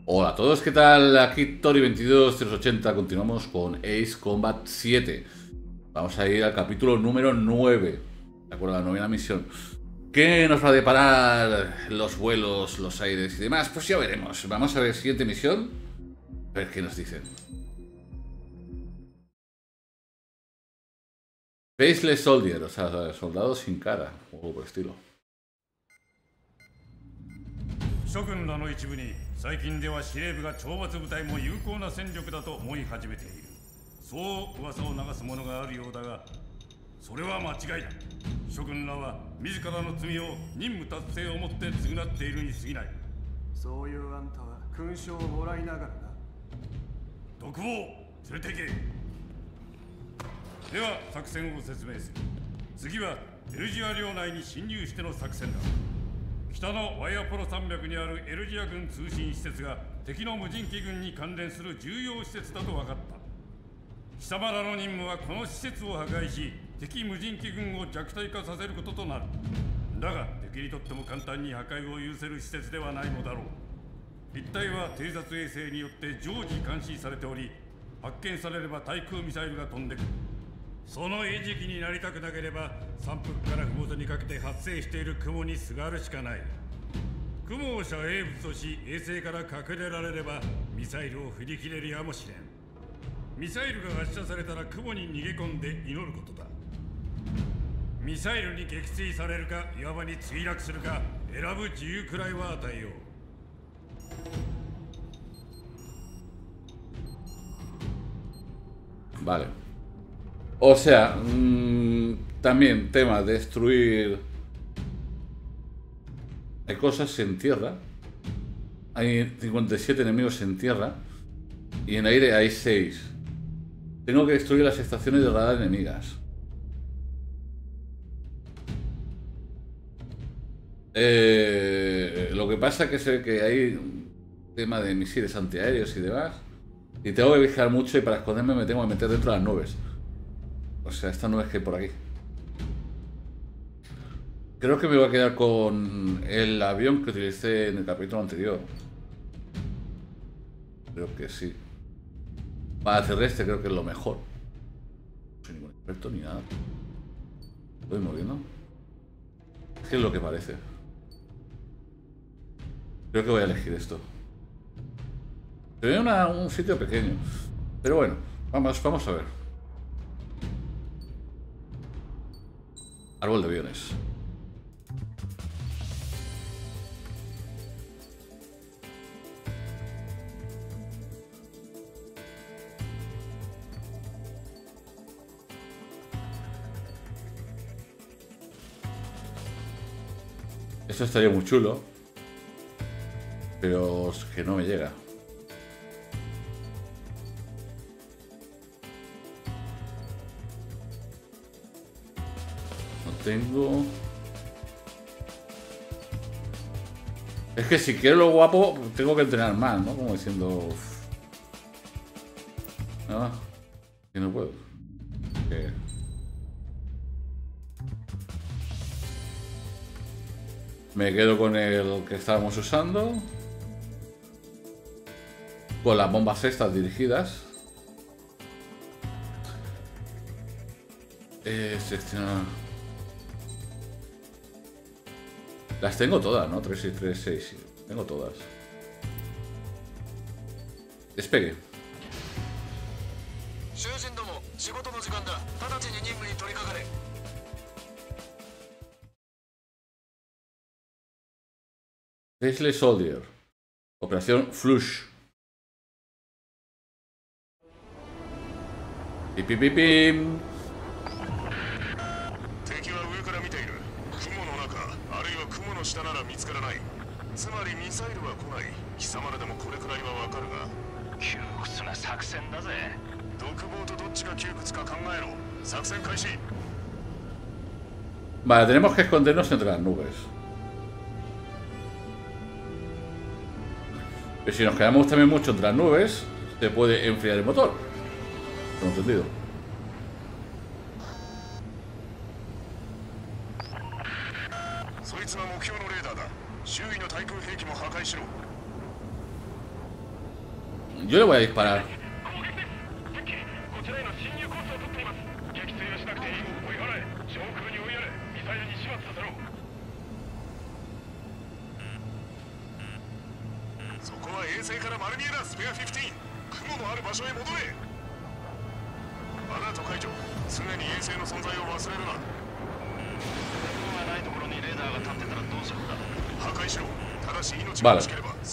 Hola a todos, ¿qué tal? Aquí Tori22380, continuamos con Ace Combat 7. Vamos a ir al capítulo número 9, de acuerdo a la novena misión. ¿Qué nos va a deparar los vuelos, los aires y demás? Pues ya veremos. Vamos a ver siguiente misión, a ver qué nos dicen. Faceless Soldier, o sea, soldado sin cara, o algo por el estilo. 諸君らの一部に最近では司令部が懲罰部隊も有効な戦力だと思い始めている。そう噂を流す者があるようだが、それは間違いだ。諸君らは自らの罪を任務達成をもって償っているに過ぎない。 そういうあんたは勲章をもらいながらな。 独房連れて行け。では作戦を説明する。次はエルジア領内に侵入しての作戦だ。北のワイアポロ山脈にあるエルジア軍通信施設が敵の無人機軍に関連する重要施設だと分かった。貴様らの任務はこの施設を破壊し、敵無人機軍を弱体化させることとなる。だが敵にとっても簡単に破壊を許せる施設ではないのだろう。一帯は偵察衛星によって常時監視されており、発見されれば対空ミサイルが飛んでくる。その餌食になりたくなければ山腹から麓にかけて発生している雲にすがるしかない。雲を遮蔽物とし衛星から隠れられればミサイルを振り切れるやもしれん。ミサイルが発射されたら雲に逃げ込んで祈ることだ。ミサイルに撃墜されるか岩場に墜落するか選ぶ自由くらいは与えよう。Vale. O sea, también tema destruir. Hay cosas en tierra. Hay 57 enemigos en tierra. Y en aire hay 6. Tengo que destruir las estaciones de radar enemigas. Lo que pasa que sé que hay un tema de misiles antiaéreos y demás. Y tengo que vigilar mucho y para esconderme me tengo que meter dentro de las nubes. O sea, esta nube que hay por aquí. Creo que me voy a quedar con el avión que utilicé en el capítulo anterior. Creo que sí. Para terrestre creo que es lo mejor. No soy ningún experto ni nada. Estoy moviendo. ¿Qué es lo que parece? Creo que voy a elegir esto. Se ve un sitio pequeño. Pero bueno, vamos a ver. Árbol de aviones. Esto estaría muy chulo, pero es que no me llega. No tengo... Es que si quiero lo guapo, tengo que entrenar más, ¿no? Como diciendo... Uf. No, que no puedo. Me quedo con el que estábamos usando. Con las bombas estas dirigidas. Seleccionar. Las tengo todas, ¿no? 3 y 3, 6. Tengo todas. Despegue. Faceless Soldier. Operación Flush. Pim, pim, pim, pim. Vale, tenemos que escondernos entre las nubes. Pero si nos quedamos también mucho entre las nubes, se puede enfriar el motor. ¿No entendido? そいつは目標のレーダーだ。周囲の対空兵器も破壊しろ。 Yo le voy a disparar. Vale.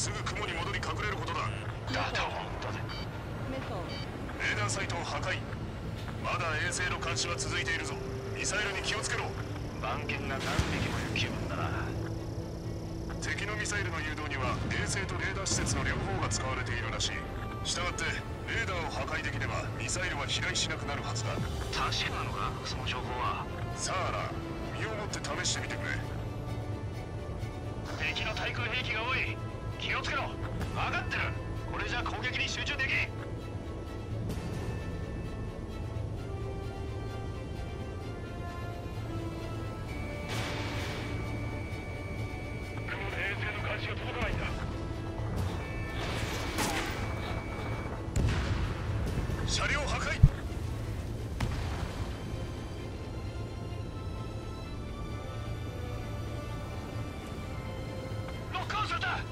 サイトを破壊。まだ衛星の監視は続いているぞ。ミサイルに気をつけろ。番犬が何匹もいる気分だな。敵のミサイルの誘導には衛星とレーダー施設の両方が使われているらしい。したがってレーダーを破壊できればミサイルは飛来しなくなるはずだ。確かなのか、その情報は。さあな、身をもって試してみてくれ。敵の対空兵器が多い。気をつけろ。分かってる。これじゃ攻撃に集中できん。車両破壊。ロックオンされた。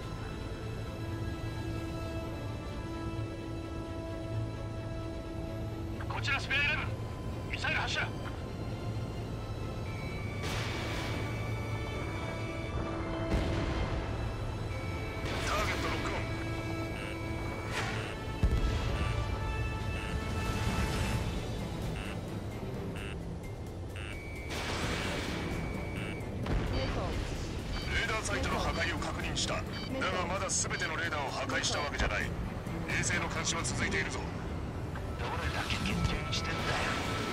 こちらスペア11、ミサイル発射。ターゲットロックオン。サイトの破壊を確認した。だがまだ全てのレーダーを破壊したわけじゃない。衛星の監視は続いているぞ。どれだけ厳重にしてんだよ。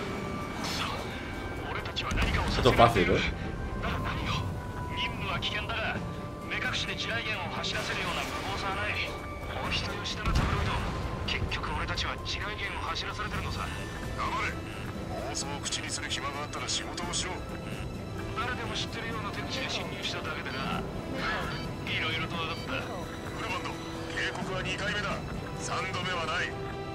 俺たちは何かをさせられている。だが何よ。任務は危険だが目隠しで地雷原を走らせるような無謀さはない。お人よしだなタブロイド。結局俺たちは地雷原を走らされてるのさ。黙れ。妄想を口にする暇があったら仕事をしろ。誰でも知ってるような手口で侵入しただけでな。いろいろと分かった。フルバンド、警告は2回目だ。3度目はない。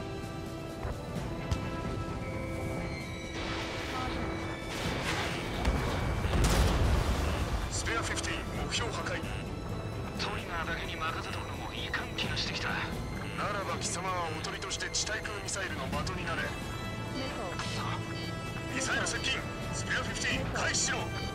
スペア15、目標破壊。トリガーだけに任せとくのもいかん気がしてきた。ならば貴様はおとりとして地対空ミサイルの的になれ。ミサイル接近。スペア15、開始しろ。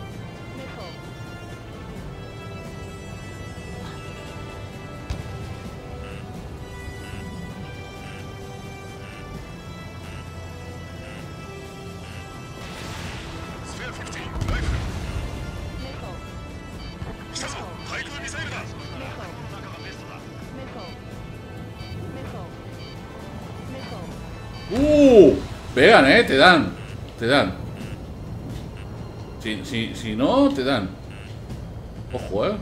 スペア15、ライフル。来たぞ、対空ミサイルだ。 Pegan, te dan. Te dan. Si no, te dan. Ojo,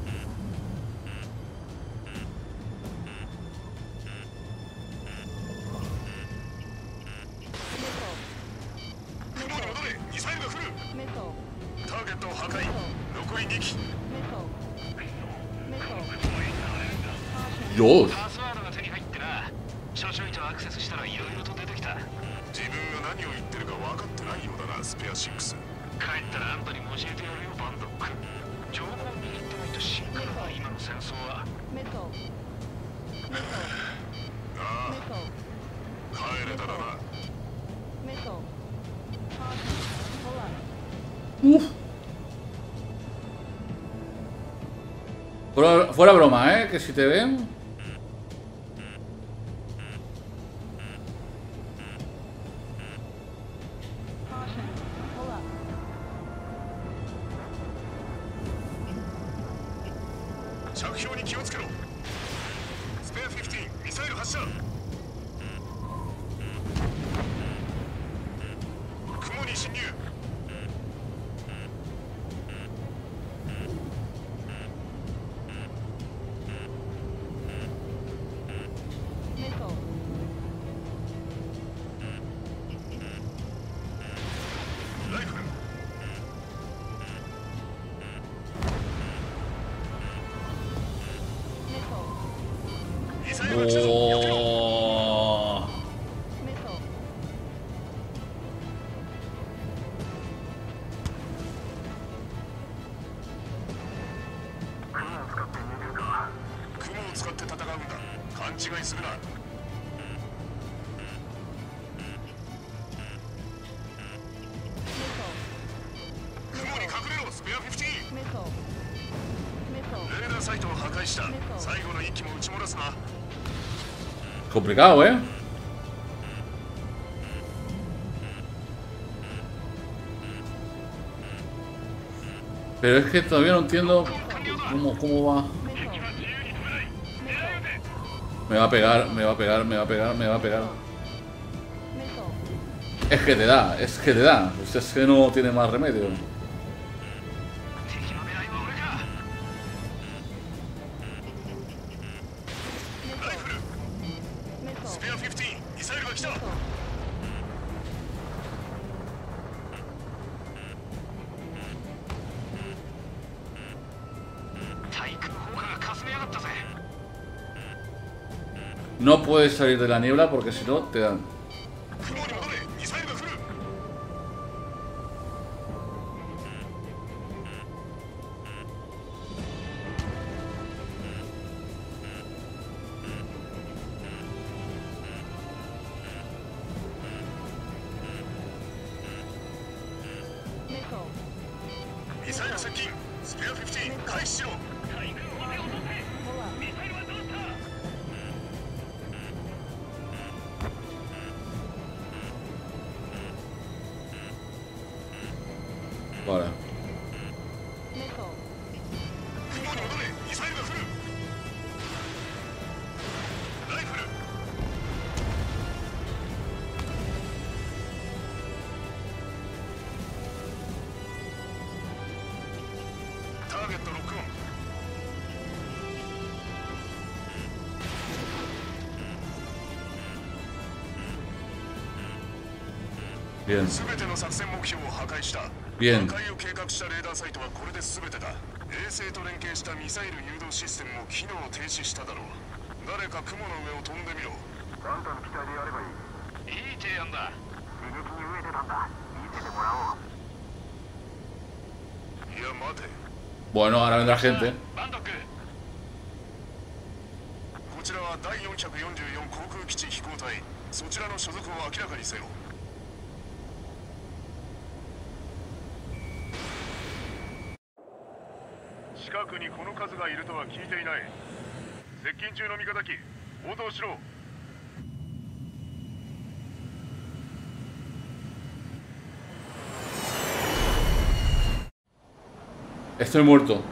Dios. パスワードが手に入ってな。ちょちょいとアクセスしたらいろいろと出てきた。自分が何を言ってるか分かってないようだな、スペア6。帰ったらあんたにも教えてやるよ、バンドック。情報を握ってないと死ぬからな、今の戦争は。ああ、帰れたらな。 Fuera broma, que si te ven. 違いするな。雲に隠れろスペア50。レーダーサイトを破壊した。最後の一機も撃ち漏らすな。 Complicado, ¿eh? Pero es que todavía no entiendo cómo va. Me va a pegar, me va a pegar, me va a pegar, me va a pegar. Es que te da, es que te da. Pues es que no tiene más remedio. No puedes salir de la niebla porque si no te dan. Vale. Bien. Bien. Bueno, ahora vendrá gente. Estoy muerto.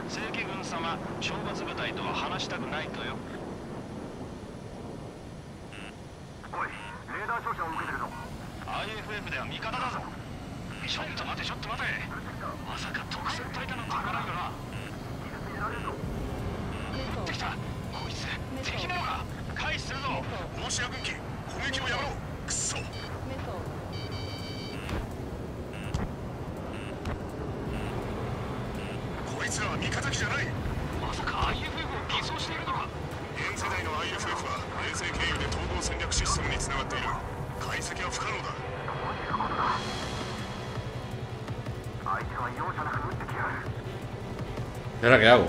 ¿Y ahora qué hago?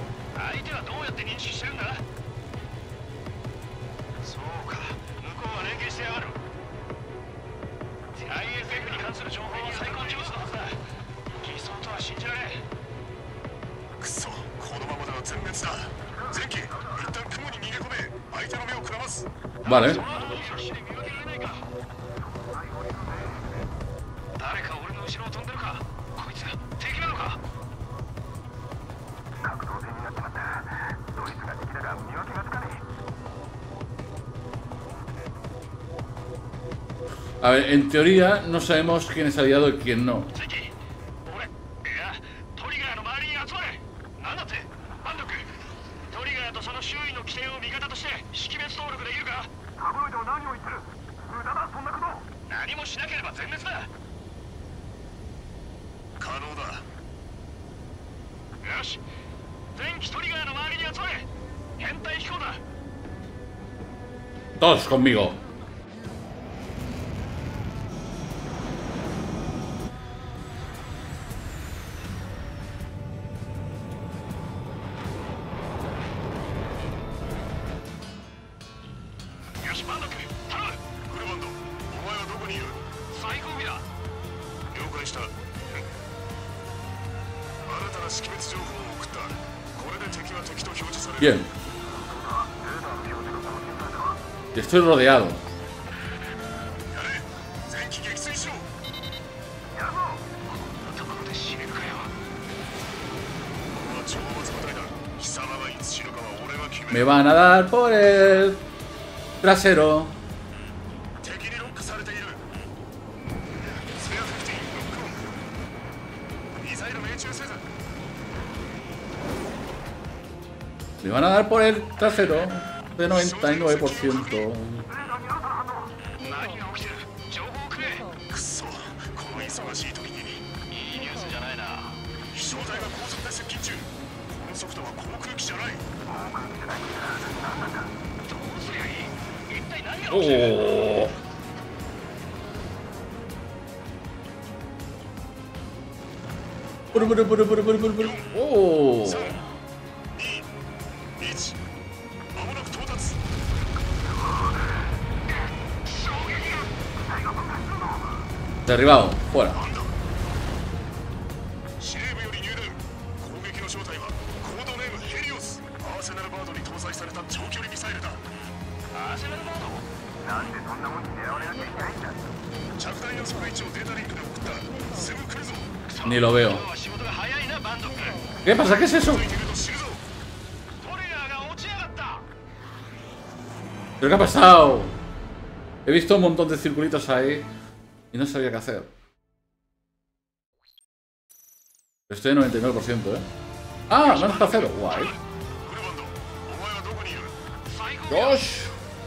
Vale. A ver, en teoría no sabemos quién es aliado y quién no. Todos conmigo. しバンドク頼む。グルバンド、お前はどこにいる？最後尾だ。了解した。新たな識別情報を送った。これで敵は敵と表示される。 Bien. Y estoy rodeado. Me van a dar por el trasero. Me van a dar por el trasero de 99%. Oh. Oh. Derribado, fuera. Ni lo veo. ¿Qué pasa? ¿Qué es eso? ¿Pero qué ha pasado? He visto un montón de circulitos ahí y no sabía qué hacer. Estoy en 99%, ¿eh? ¡Ah! ¡Menos trasero! ¡Guay! ¡Gosh!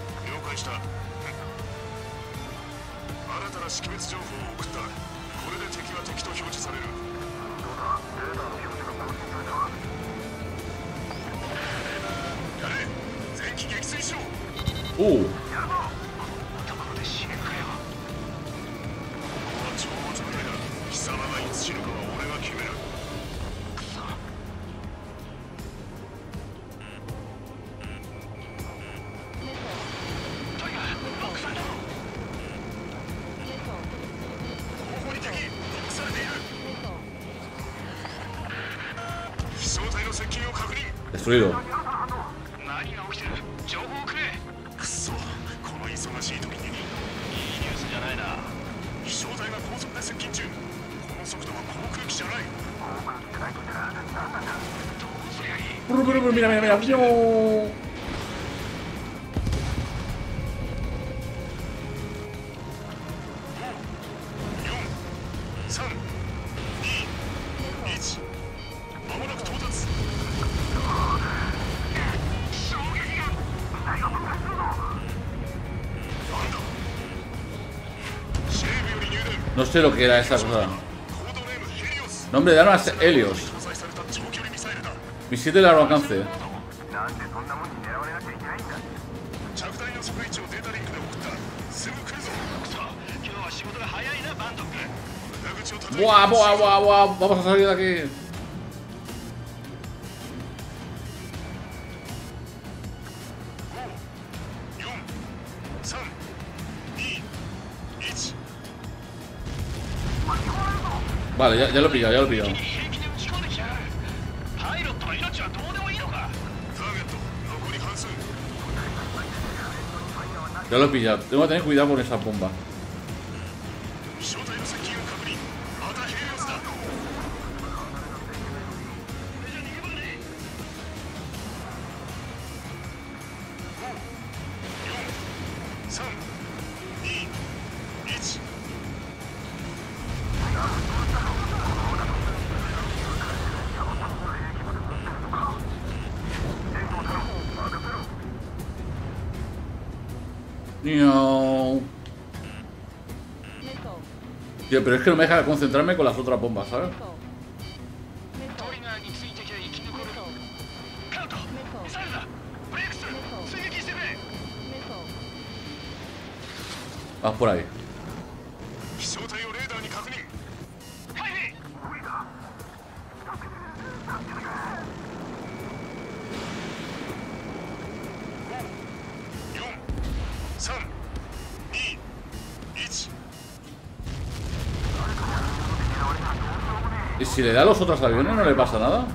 Destruido. Mira, mira, mira. ¡No! No sé lo que era esa cosa. Nombre de armas Helios. Misil de largo alcance. ¡Buah, buah, buah, buah! Vamos a salir de aquí. Vale, ya lo he pillado, ya lo he pillado. Ya lo he pillado. Tengo que tener cuidado con esa bomba. No. Tío, pero es que no me deja concentrarme con las otras bombas, ¿sabes? Vas por ahí. ¿Y si le da a los otros aviones no le pasa nada?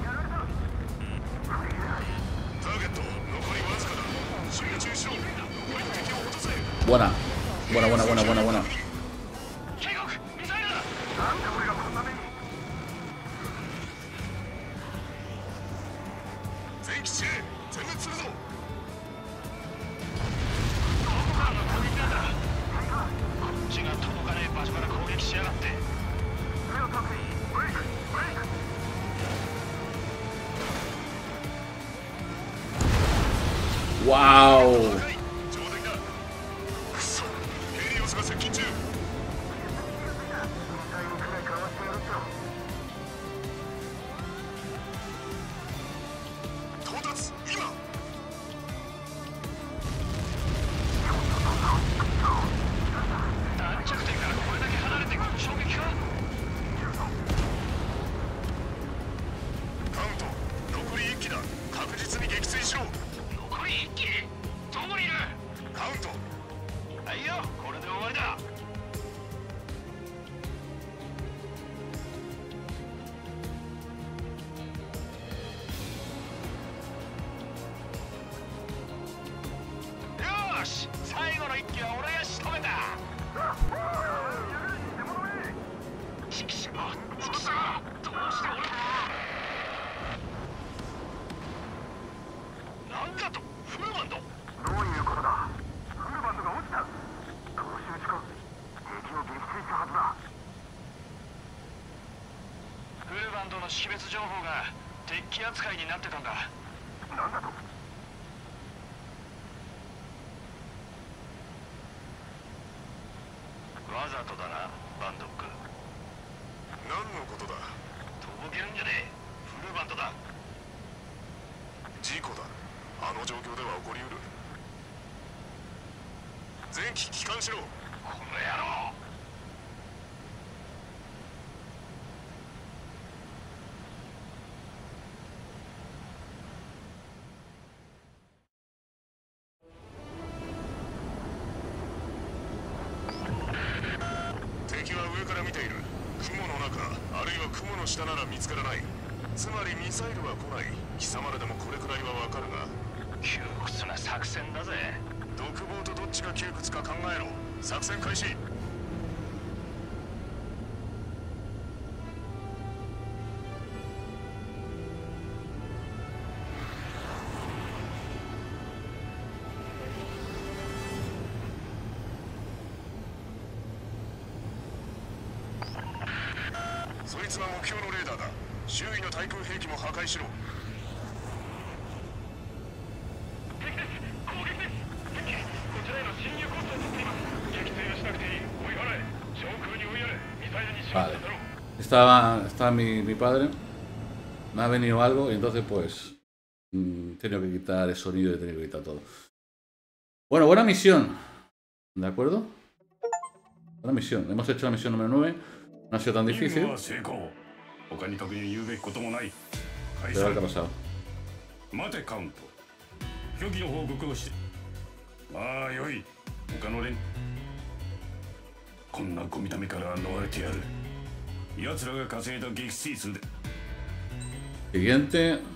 Buena. Buena. 警告ミサイルだ。 全基地へ全滅するぞ。 どこからの攻撃なんだ。こっちが届かねえ場所から攻撃しやがって。 ワオ。 上出来だ。くそ、ヘリオスが接近中。到達今。 弾着点からこれだけ離れて衝撃か。 カウント残り1機だ。確実に撃墜しろ。 残り1機。どこにいる。 カウント。 はいよ、これで終わりだ。よーし、最後の1機は俺が仕留めた。チキショー、どうして俺。なんだと、フルバンド。 どういうことだ。フルバンドが落ちた。投手打ちか。敵を撃墜したはずだ。 フルバンドの識別情報が敵機扱いになってたんだ。 なんだと。 わざとだな、バンドック。 何のことだ。 とぼけるんじゃねえ。フルバンドだ。 事故だ。あの状況では起こりうる。全機帰還しろ。 この野郎。 敵は上から見ている。雲の中あるいは雲の下なら見つからない。つまりミサイルは来ない。貴様らでもこれくらいはわかるが。 窮屈な作戦だぜ。 独房とどっちが窮屈か考えろ。作戦開始。そいつは目標のレーダーだ。周囲の対空兵器も破壊しろ。 敵です。攻撃です。敵、こちらへの侵入コースを取っています。撃墜はしなくていい。追い払え。上空に追いやれ。ミサイルに仕掛けただろう。 Estaba mi padre. Me ha venido algo y entonces pues he tenido que quitar el sonido y he tenido que quitar todo. Bueno, buena misión. ¿De acuerdo? Buena misión. Hemos hecho la misión número 9. No ha sido tan difícil. Pero a ver qué ha pasado. 待てカウント。虚偽の報告をして。まあよい。他の連。こんなゴミためから逃れてやる。奴らが稼いだ撃墜数で。 Siguiente.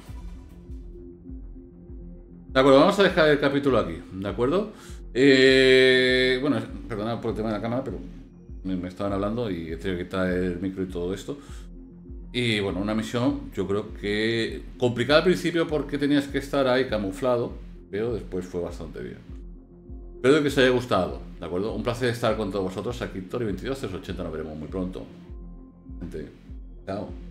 De acuerdo, vamos a dejar el capítulo aquí. ¿De acuerdo? Bueno, perdonad por el tema de la cámara, pero me estaban hablando y he tenido que quitar el micro y todo esto. Y bueno, una misión yo creo que complicada al principio porque tenías que estar ahí camuflado, pero después fue bastante bien. Espero que os haya gustado, ¿de acuerdo? Un placer estar con todos vosotros aquí, Tori22, 380, nos veremos muy pronto. Gente, chao.